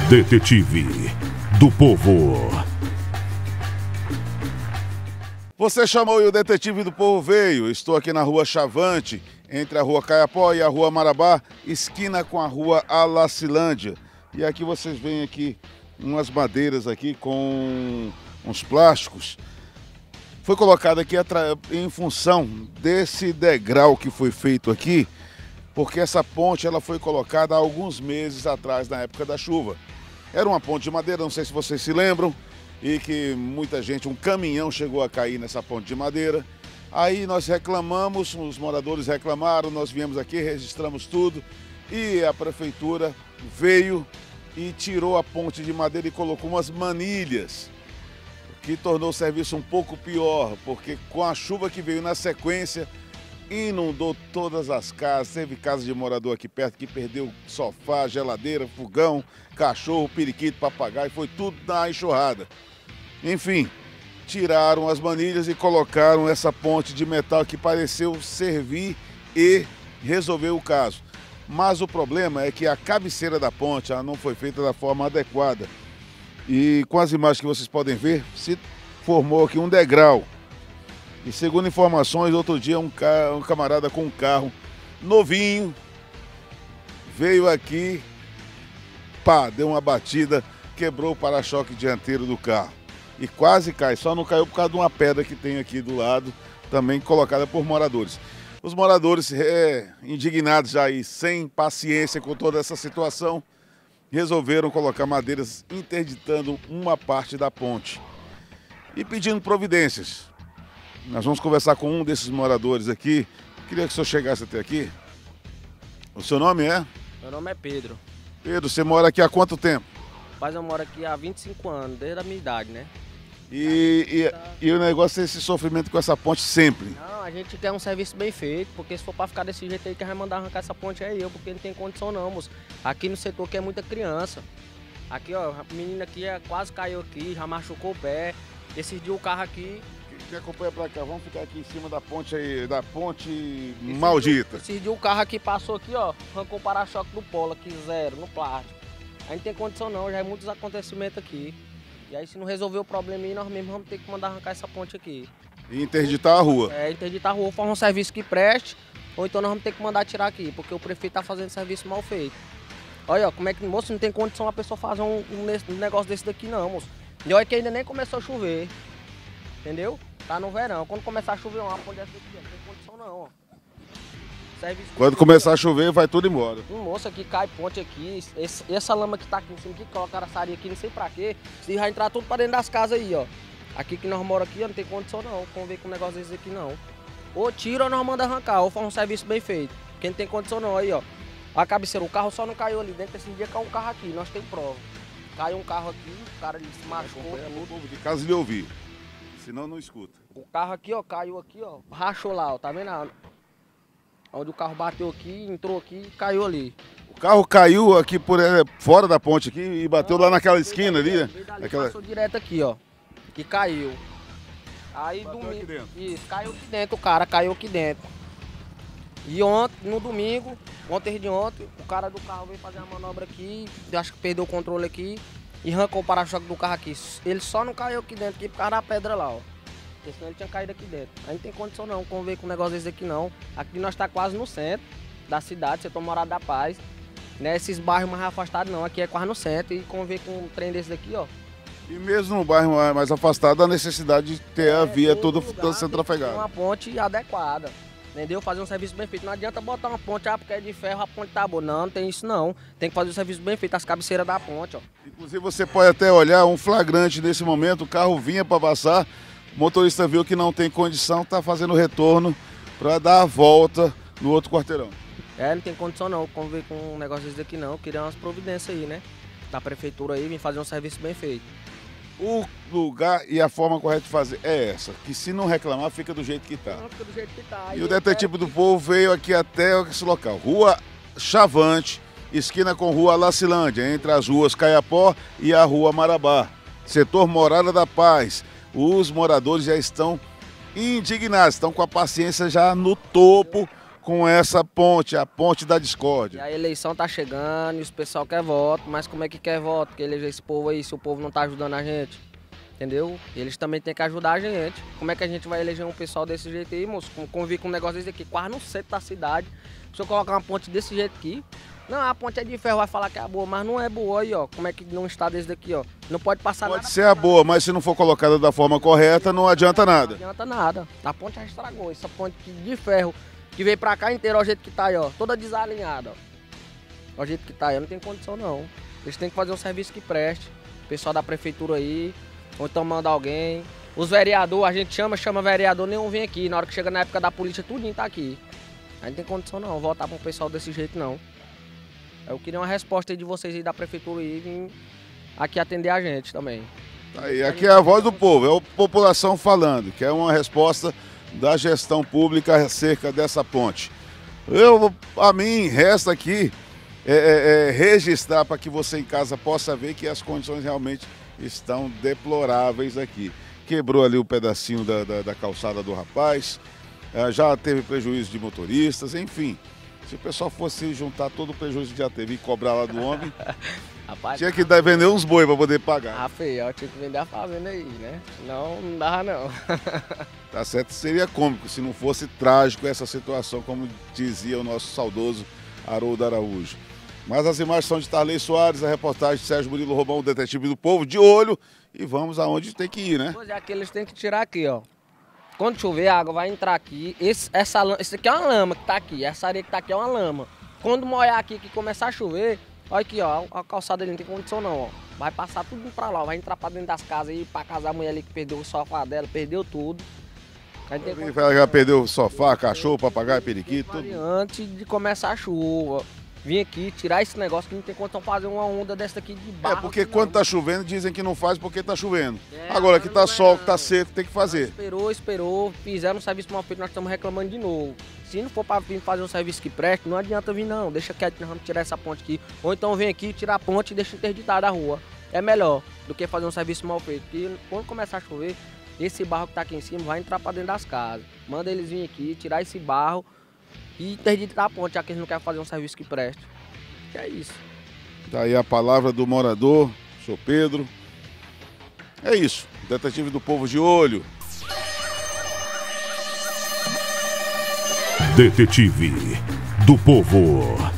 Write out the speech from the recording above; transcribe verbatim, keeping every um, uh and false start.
Detetive do Povo. Você chamou e o Detetive do Povo veio. Estou aqui na rua Chavante, entre a rua Caiapó e a rua Marabá, esquina com a rua Alacilândia. E aqui vocês veem aqui umas madeiras aqui com uns plásticos. Foi colocado aqui em função desse degrau que foi feito aqui, porque essa ponte ela foi colocada há alguns meses atrás, na época da chuva. Era uma ponte de madeira, não sei se vocês se lembram, e que muita gente, um caminhão chegou a cair nessa ponte de madeira. Aí nós reclamamos, os moradores reclamaram, nós viemos aqui, registramos tudo e a prefeitura veio e tirou a ponte de madeira e colocou umas manilhas, que tornou o serviço um pouco pior, porque com a chuva que veio na sequência, inundou todas as casas. Teve casa de morador aqui perto que perdeu sofá, geladeira, fogão, cachorro, periquito, papagaio, foi tudo na enxurrada. Enfim, tiraram as manilhas e colocaram essa ponte de metal que pareceu servir e resolver o caso. Mas o problema é que a cabeceira da ponte ela não foi feita da forma adequada. E com as imagens que vocês podem ver, se formou aqui um degrau. E segundo informações, outro dia um, ca... um camarada com um carro novinho veio aqui, pá, deu uma batida, quebrou o para-choque dianteiro do carro. E quase cai, só não caiu por causa de uma pedra que tem aqui do lado, também colocada por moradores. Os moradores, é, indignados já e sem paciência com toda essa situação, resolveram colocar madeiras interditando uma parte da ponte e pedindo providências. Nós vamos conversar com um desses moradores aqui. Queria que o senhor chegasse até aqui. O seu nome é? Meu nome é Pedro. Pedro, você mora aqui há quanto tempo? Rapaz, eu moro aqui há vinte e cinco anos, desde a minha idade, né? E, e, e o negócio é esse sofrimento com essa ponte sempre? Não, a gente quer um serviço bem feito, porque se for para ficar desse jeito aí, quem vai mandar arrancar essa ponte é eu, porque não tem condição não, moço. Aqui no setor que é muita criança. Aqui, ó, a menina aqui é, quase caiu aqui, já machucou o pé. Esses dias o carro aqui... Quem acompanha pra cá, vamos ficar aqui em cima da ponte aí, da ponte esse maldita. Dia, esse dia o carro aqui passou aqui, ó, arrancou o para-choque do polo aqui, zero, no plástico. A gente não tem condição não, já é muitos acontecimentos aqui. E aí se não resolver o problema aí, nós mesmos vamos ter que mandar arrancar essa ponte aqui. E interditar a rua. É, interditar a rua, formar um serviço que preste, ou então nós vamos ter que mandar tirar aqui, porque o prefeito tá fazendo serviço mal feito. Olha, ó, como é que, moço, não tem condição a pessoa fazer um, um, um negócio desse daqui não, moço. E olha que ainda nem começou a chover, entendeu? Tá no verão, quando começar a chover uma ponte dessa daqui, não tem condição não, ó. Serviço quando começar a chover, vai tudo embora. Um moço aqui cai ponte aqui, esse, essa lama que tá aqui em cima, que colocaram a saria aqui, não sei pra quê. Se vai entrar tudo pra dentro das casas aí, ó. Aqui que nós moramos aqui, ó, não tem condição não, conviver com um negócio desse aqui não. Ou tira ou nós manda arrancar, ou faz um serviço bem feito. Porque não tem condição não, aí ó. A cabeceira, o carro só não caiu ali dentro, esse dia caiu um carro aqui, nós temos prova. Caiu um carro aqui, o cara ele se machucou. O povo de casa lhe ouvir, senão não escuta. O carro aqui, ó, caiu aqui, ó, rachou lá, ó, tá vendo? Onde o carro bateu aqui, entrou aqui e caiu ali. O carro caiu aqui por é, fora da ponte aqui e bateu não, lá naquela esquina ali, né? Aquela... Passou direto aqui, ó, e caiu. Aí bateu domingo, aqui dentro. Isso, caiu aqui dentro, o cara caiu aqui dentro. E ontem, no domingo, ontem de ontem, o cara do carro veio fazer uma manobra aqui, acho que perdeu o controle aqui e arrancou o para-choque do carro aqui. Ele só não caiu aqui dentro, aqui por causa da pedra lá, ó. Porque senão ele tinha caído aqui dentro. A gente não tem condição não, conviver com um negócio desse aqui não. Aqui nós tá quase no centro da cidade, setor Morada da Paz. Não é esses bairros mais afastados não, aqui é quase no centro. E conviver com um trem desse daqui, ó. E mesmo no bairro mais afastado, a necessidade de ter é, a via toda sendo trafegada. Uma ponte adequada, entendeu? Fazer um serviço bem feito. Não adianta botar uma ponte, ah, porque é de ferro, a ponte tá boa. Não, não tem isso não. Tem que fazer o serviço bem feito, as cabeceiras da ponte, ó. Inclusive você pode até olhar um flagrante nesse momento, o carro vinha para passar. O motorista viu que não tem condição, está fazendo o retorno para dar a volta no outro quarteirão. É, não tem condição não, conviver com um negócio desse daqui não, queria umas providências aí, né? Da prefeitura aí, vem fazer um serviço bem feito. O lugar e a forma correta de fazer é essa, que se não reclamar, fica do jeito que está. Não, fica do jeito que tá. E o Detetive do Povo veio aqui até esse local, Rua Chavante, esquina com Rua Alacilândia, entre as ruas Caiapó e a Rua Marabá, setor Morada da Paz. Os moradores já estão indignados, estão com a paciência já no topo com essa ponte, a ponte da E discórdia. a eleição tá chegando e os pessoal quer voto, mas como é que quer voto? Que eleger esse povo aí se o povo não tá ajudando a gente? Entendeu? Eles também têm que ajudar a gente. Como é que a gente vai eleger um pessoal desse jeito aí, moço? Convive com um negócio desse aqui, quase no centro da cidade. Se eu colocar uma ponte desse jeito aqui, não, a ponte é de ferro, vai falar que é boa, mas não é boa aí, ó. Como é que não está desse daqui, ó? Não pode passar nada. Pode ser a boa, mas se não for colocada da forma correta, não adianta Não nada. adianta nada. A ponte já estragou. Essa ponte de ferro que veio pra cá inteira, ó, o jeito que tá aí, ó. Toda desalinhada, ó. Ó, o jeito que tá aí, não tem condição não. Eles têm que fazer um serviço que preste. O pessoal da prefeitura aí, ou então manda alguém. Os vereadores, a gente chama, chama vereador, nenhum vem aqui. Na hora que chega na época da polícia, tudinho tá aqui. Aí não tem condição não, votar pra um pessoal desse jeito não. Eu queria uma resposta aí de vocês aí da prefeitura e vir aqui atender a gente também. Aí, aqui é a voz do povo, é a população falando, que é uma resposta da gestão pública acerca dessa ponte. Eu, a mim, resta aqui é, é, é, registrar para que você em casa possa ver que as condições realmente estão deploráveis aqui. Quebrou ali o pedacinho da, da, da calçada do rapaz, é, já teve prejuízo de motoristas, enfim. Se o pessoal fosse juntar todo o prejuízo que já teve e cobrar lá do homem, Rapaz, tinha que dar, vender uns boi para poder pagar. ah, feio, eu tinha que vender a fazenda aí, né? Senão não dava não. Tá certo? Seria cômico se não fosse trágico essa situação, como dizia o nosso saudoso Haroldo Araújo. Mas as imagens são de Tarley Soares, a reportagem de Sérgio Murilo Romão, o detetive do povo, de olho, e vamos aonde tem que ir, né? Pois é, aqui eles têm que tirar aqui, ó. Quando chover, a água vai entrar aqui. Esse, essa, lama- esse aqui é uma lama que tá aqui. Essa areia que tá aqui é uma lama. Quando molhar aqui, que começar a chover, olha aqui, ó. A calçada ali não tem condição não, ó. Vai passar tudo pra lá, vai entrar pra dentro das casas aí, pra casa da mulher ali que perdeu o sofá dela, perdeu tudo. Aí tem condição Ela já não. perdeu o sofá, cachorro, papagaio, periquito, tudo. Antes de começar a chuva. Vim aqui tirar esse negócio que não tem condição de fazer uma onda dessa aqui de barro. É porque aqui, quando não. tá chovendo, dizem que não faz porque tá chovendo. É, Agora que mas tá não é sol, que tá não. seco, tem que fazer. Esperou, esperou, fizeram um serviço mal feito, nós estamos reclamando de novo. Se não for para vir fazer um serviço que preste, não adianta vir não, deixa quieto, nós vamos tirar essa ponte aqui. Ou então vem aqui, tira a ponte e deixa interditada a rua. É melhor do que fazer um serviço mal feito, porque quando começar a chover, esse barro que tá aqui em cima vai entrar para dentro das casas. Manda eles virem aqui, tirar esse barro e interditar a ponte, já que eles não querem fazer um serviço que preste. Que é isso. Tá aí a palavra do morador, senhor Pedro. É isso, detetive do povo de olho. Detetive do Povo.